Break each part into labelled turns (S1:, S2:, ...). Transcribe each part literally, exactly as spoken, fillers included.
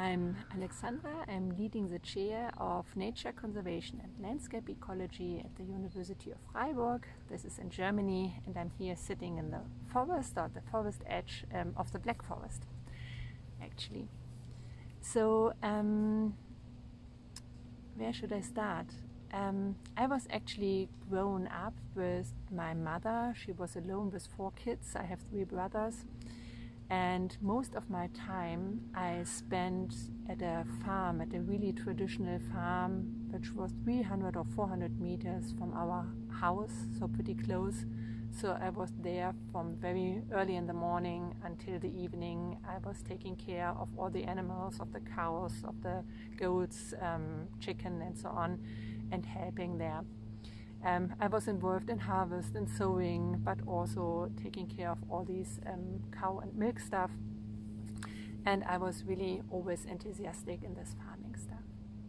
S1: I'm Alexandra. I'm leading the chair of Nature Conservation and Landscape Ecology at the University of Freiburg. This is in Germany, and I'm here sitting in the forest, or the forest edge um, of the Black Forest, actually. So, um, where should I start? Um, I was actually grown up with my mother. She was alone with four kids. I have three brothers. And most of my time I spent at a farm, at a really traditional farm, which was three hundred or four hundred meters from our house, so pretty close. So I was there from very early in the morning until the evening. I was taking care of all the animals, of the cows, of the goats, um, chicken and so on, and helping there. Um, I was involved in harvest and sowing, but also taking care of all these um, cow and milk stuff. And I was really always enthusiastic in this farming stuff.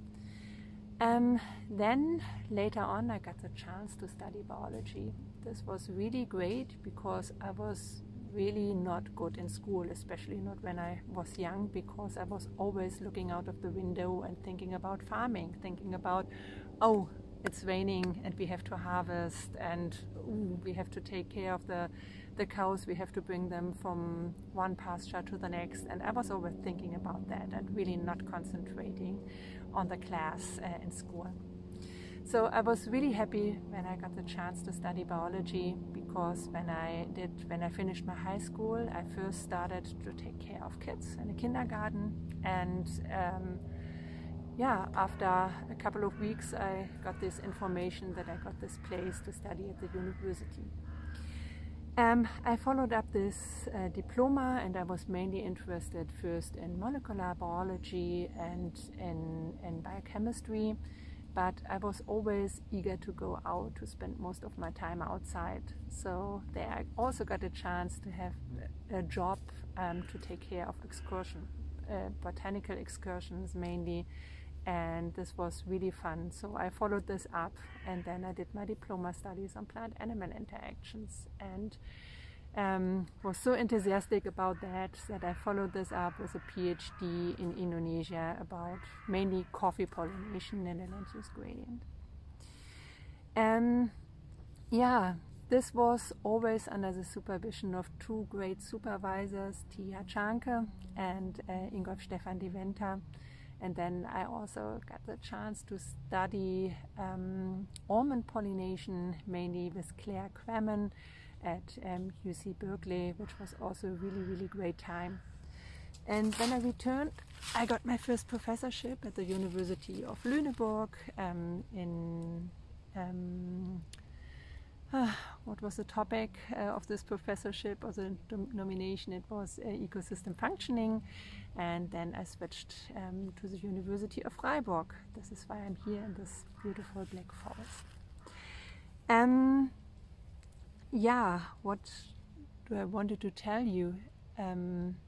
S1: Um, then later on I got the chance to study biology. This was really great because I was really not good in school, especially not when I was young, because I was always looking out of the window and thinking about farming, thinking about, oh, it's raining and we have to harvest, and ooh, we have to take care of the, the cows, we have to bring them from one pasture to the next. And I was always thinking about that and really not concentrating on the class uh, in school. So I was really happy when I got the chance to study biology, because when I did, when I finished my high school, I first started to take care of kids in a kindergarten, and um, yeah, after a couple of weeks I got this information that I got this place to study at the university. Um, I followed up this uh, diploma, and I was mainly interested first in molecular biology and in, in biochemistry, but I was always eager to go out, to spend most of my time outside. So there I also got a chance to have a job um, to take care of excursion, uh, botanical excursions mainly. And this was really fun. So I followed this up, and then I did my diploma studies on plant-animal interactions, and um, was so enthusiastic about that that I followed this up with a PhD in Indonesia about mainly coffee pollination and the land use gradient. Um, yeah, this was always under the supervision of two great supervisors, Tia Czanke and uh, Ingolf Stefan de Venter. And then I also got the chance to study um, almond pollination, mainly with Claire Cramen at um, U C Berkeley, which was also a really, really great time. And when I returned, I got my first professorship at the University of Lüneburg um, in, um, uh, what was the topic uh, of this professorship or the nomination? It was uh, ecosystem functioning. And then I switched um, to the University of Freiburg. This is why I'm here in this beautiful Black Forest. Um, yeah, what do I wanted to tell you? Um,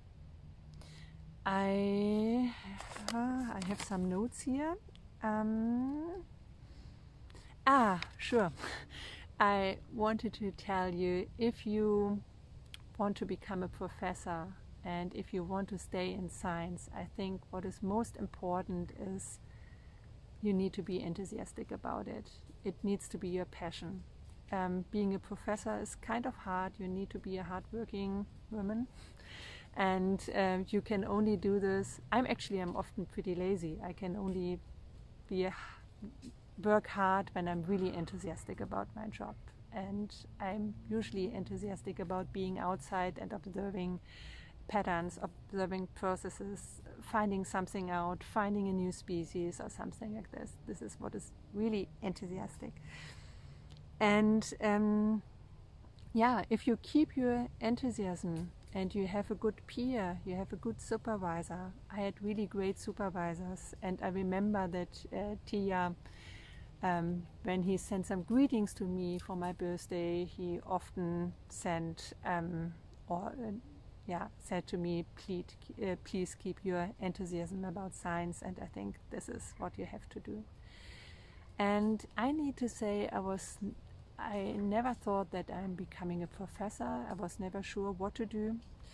S1: I, uh, I have some notes here. Um, ah, sure. I wanted to tell you, if you want to become a professor, and if you want to stay in science, I think what is most important is you need to be enthusiastic about it. It needs to be your passion. Um, being a professor is kind of hard. You need to be a hardworking woman, and um, you can only do this. I'm actually I'm often pretty lazy. I can only be a, work hard when I'm really enthusiastic about my job, and I'm usually enthusiastic about being outside and observing patterns, observing processes, finding something out, finding a new species or something like this. This is what is really enthusiastic. And um, yeah, if you keep your enthusiasm and you have a good peer, you have a good supervisor. I had really great supervisors, and I remember that uh, Tia, um, when he sent some greetings to me for my birthday, he often sent um, or uh, yeah, said to me, please, uh, please keep your enthusiasm about science, and I think this is what you have to do. And I need to say, I was, I never thought that I'm becoming a professor. I was never sure what to do.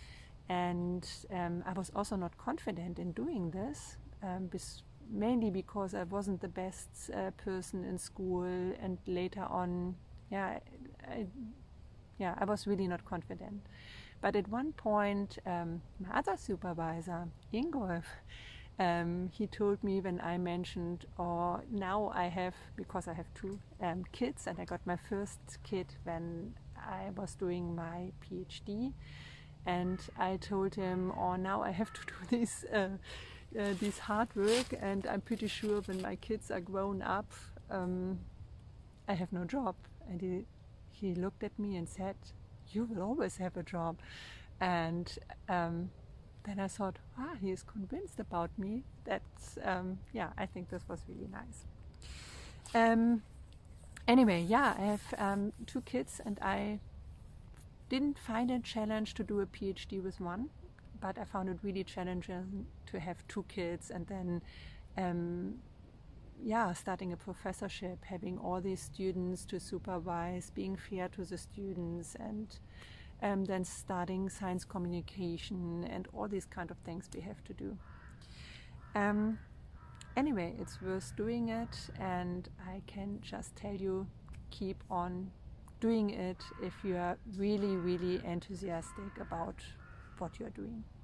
S1: And um, I was also not confident in doing this, um, bis mainly because I wasn't the best uh, person in school, and later on, yeah, I, yeah, I was really not confident. But at one point, um, my other supervisor, Ingolf, um, he told me when I mentioned, oh, now I have, because I have two um, kids, and I got my first kid when I was doing my PhD, and I told him, oh, now I have to do this, uh, uh, this hard work, and I'm pretty sure when my kids are grown up, um, I have no job. And he, he looked at me and said, you will always have a job. And um, then I thought, wow, he is convinced about me. That's, um, yeah, I think this was really nice. Um, anyway, yeah, I have um, two kids, and I didn't find a challenge to do a PhD with one, but I found it really challenging to have two kids, and then um, yeah, starting a professorship, having all these students to supervise, being fair to the students, and um, then starting science communication and all these kind of things we have to do. Um, anyway, it's worth doing it, and I can just tell you, keep on doing it if you are really, really enthusiastic about what you're doing.